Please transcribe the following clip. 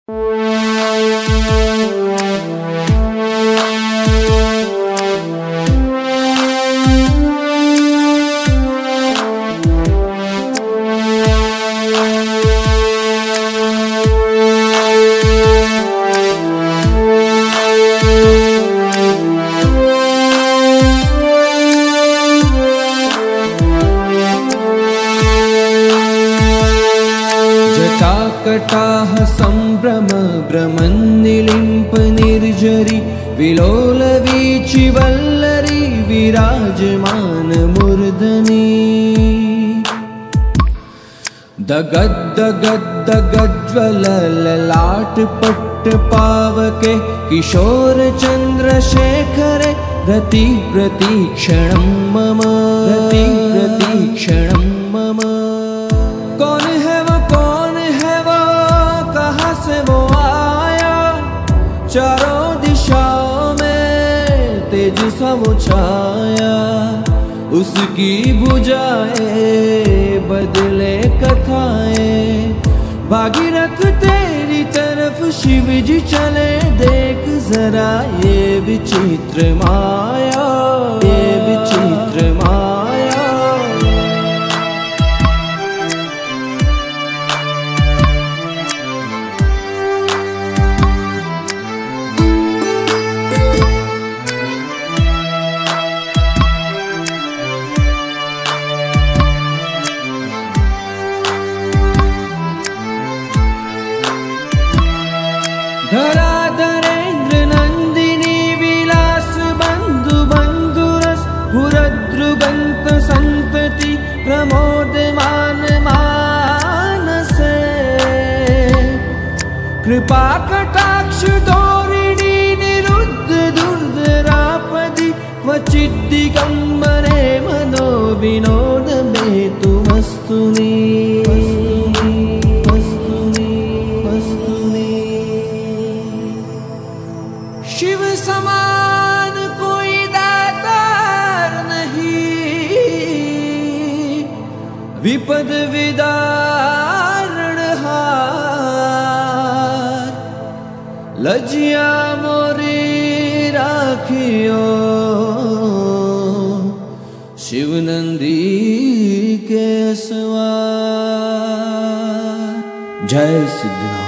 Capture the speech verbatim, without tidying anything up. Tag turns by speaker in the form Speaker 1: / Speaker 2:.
Speaker 1: जटाकटाह संभ्रम भ्रमन्निलिम्प निर्जरी विलोल वीचि वल्लरी विराजमान मूर्धनि दगद दगद दगज्वल ललाट पट्ट पावके किशोर चंद्रशेखरे रति प्रतीक्षणं मम रति प्रतीक्षणं मम। कौन है वो कौन है वो कहाँ से वो आया, चारों दिशाओं में तेज समुछाया, उसकी भुजाएं बदले कथाएं, भागीरथ तेरी तरफ शिव जी चले, देख जरा ये विचित्र माया, ये विचित्र माया। धराधरेन्द्र नंदिनी विलास बंधु बंधुरस पुरद्रुगंत संतति प्रमोदमान मानसे, कृपा कटाक्ष धोरिणी निरुद्ध दुर्धरापदि क्वचिद् दिगंबरे मनो विनोद में तुमस्तुनि। शिव समान कोई दातार नहीं, विपद विदारण हार, लजिया मोरी राखियो शिव नंदी के सवार। जय सिद्धनाथ।